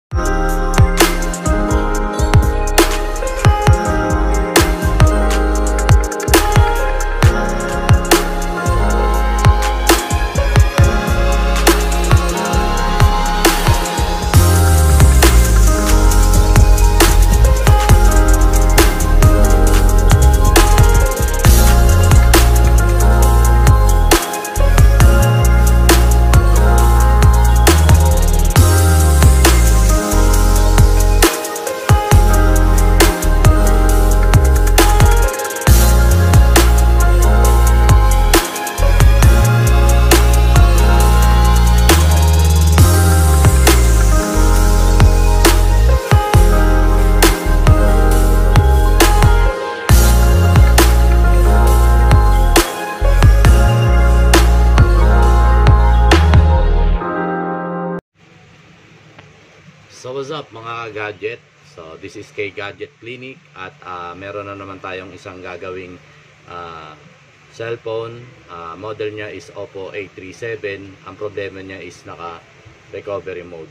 So what's up mga gadget? So this is K Gadget Clinic at meron na naman tayong isang gagawing cellphone. Model niya is Oppo A37. Ang problema niya is naka recovery mode.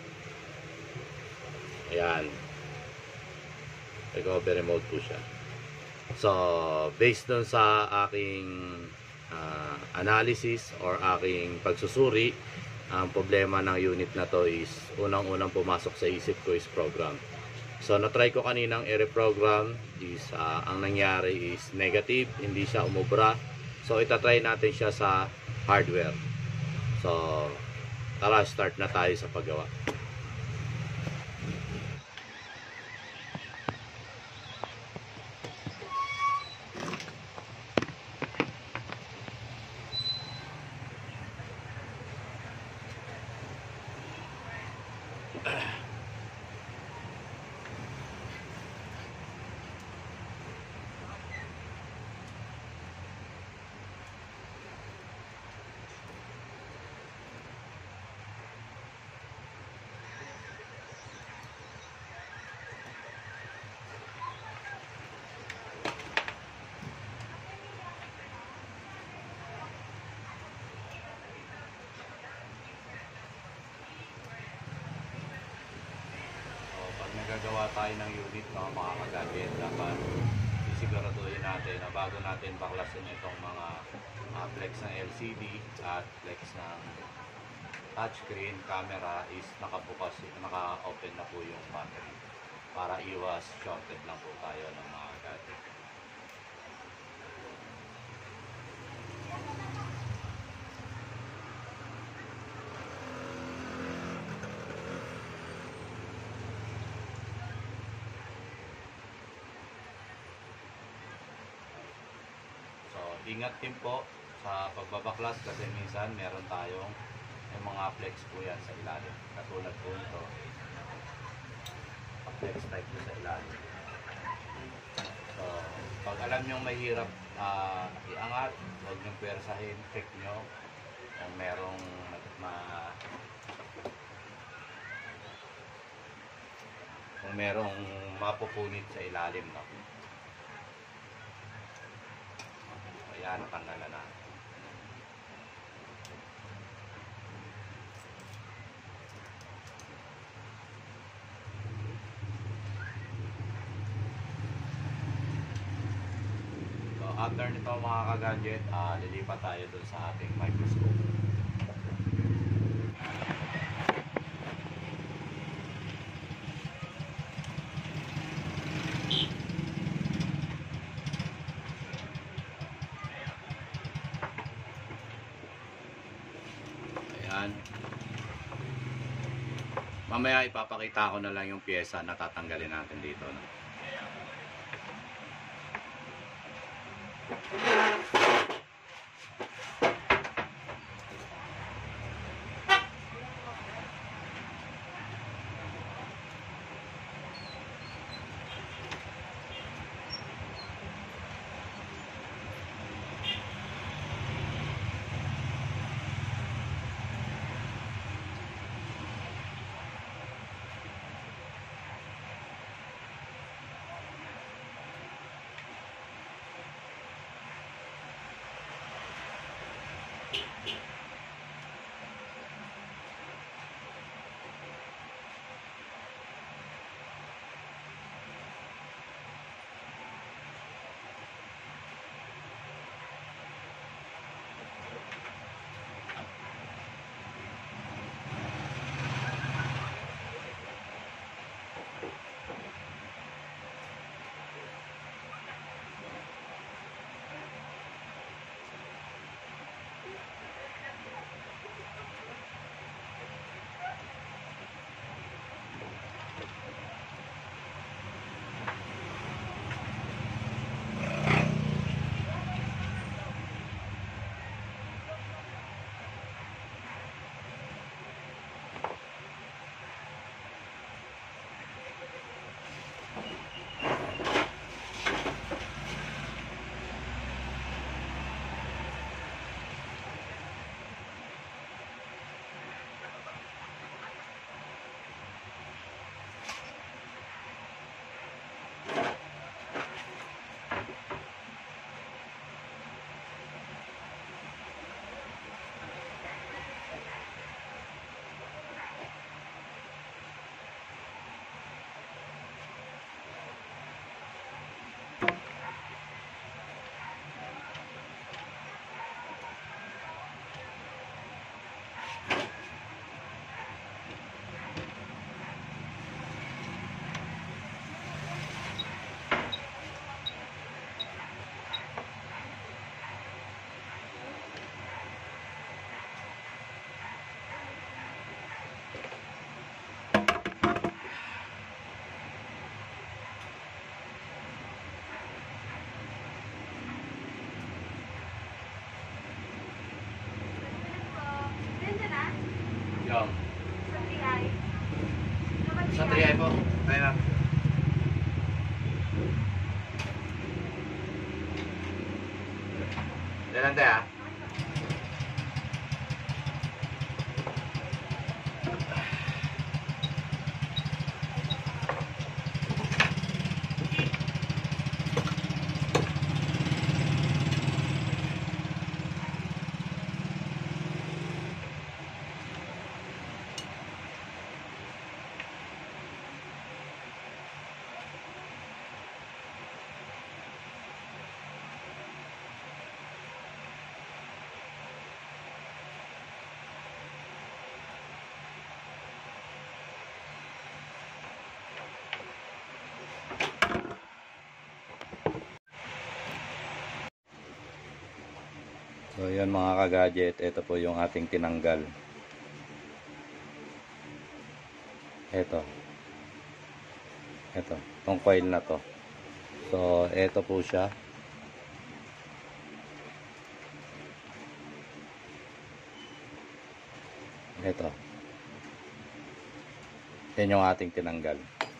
Ayan, recovery mode po siya. So based dun sa aking analysis or aking pagsusuri, ang problema ng unit na to is unang-unang pumasok sa isip ko is program. So na-try ko kaninang i-reprogram is ang nangyari is negative, hindi siya umubra. So itatry natin siya sa hardware. So tara, start na tayo sa paggawa. Nagagawa tayo ng unit mga kagadget, dapat isiguraduhin natin na bago natin baklasin itong mga flex ng LCD at flex ng touchscreen camera is nakabukas, naka-open na po yung battery para iwas shorted lang po tayo ng mga gadget. Ingat din po sa pagbabaklas kasi minsan meron tayong mga flex po yan sa ilalim. Katulad po ito, flex type po sa ilalim. So, pag alam nyo mahirap iangat, huwag nyo pwersahin, check nyo kung merong mapupunit sa ilalim, no? Ayan, natanggalan na. So, after nito mga kagadget, lilipat tayo dun sa ating microscope. Mamaya ipapakita ko na lang yung pyesa na tatanggalin natin dito, no? Ay po. Ay na. Dalan tayo ah. So yan mga ka-gadget, ito po yung ating tinanggal. Ito. Itong coil na to. So ito po siya. Ito. Yan yung ating tinanggal.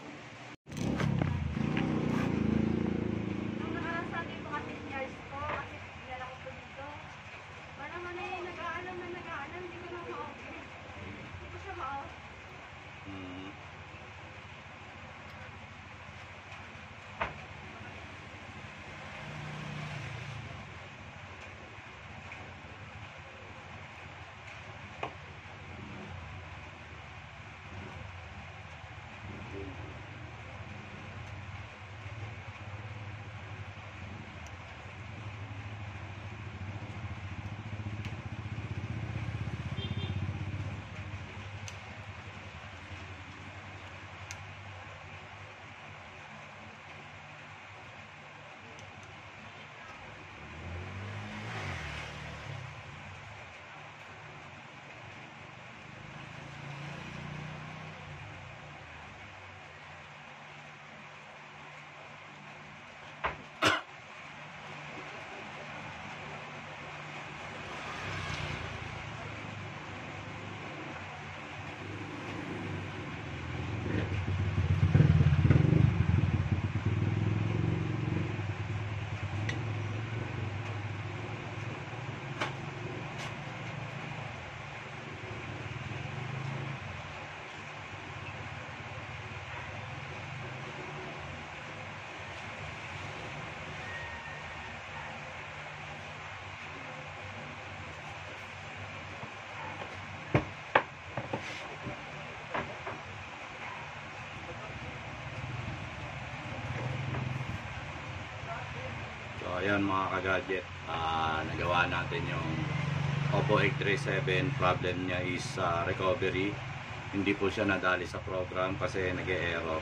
So ayan mga ka-gadget, nagawa natin yung Oppo 837. Problem niya is recovery. Hindi po siya nadali sa program kasi nag-e-error.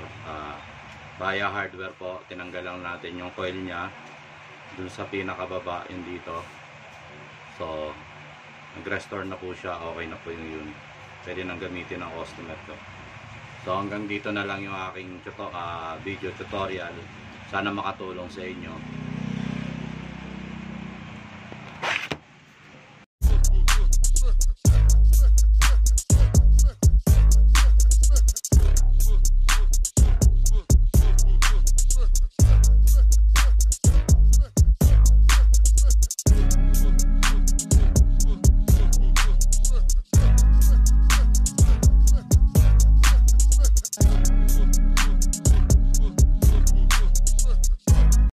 Via hardware po, tinanggal lang natin yung coil niya dun sa pinakababa, yung dito. So nag-restore na po siya, okay na po yung unit. Pwede nang gamitin ng customer to. So hanggang dito na lang yung aking video tutorial. Sana makatulong sa inyo.